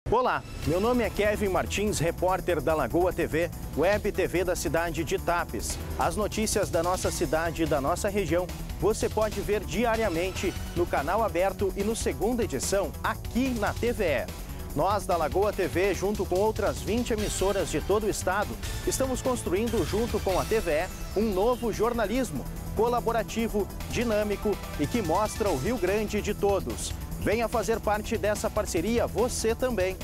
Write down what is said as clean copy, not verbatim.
Olá, meu nome é Kevin Martins, repórter da Lagoa TV, web TV da cidade de Tapes. As notícias da nossa cidade e da nossa região você pode ver diariamente no canal aberto e no segunda edição aqui na TVE. Nós da Lagoa TV, junto com outras 20 emissoras de todo o estado, estamos construindo junto com a TVE um novo jornalismo colaborativo, dinâmico e que mostra o Rio Grande de todos. Venha fazer parte dessa parceria você também.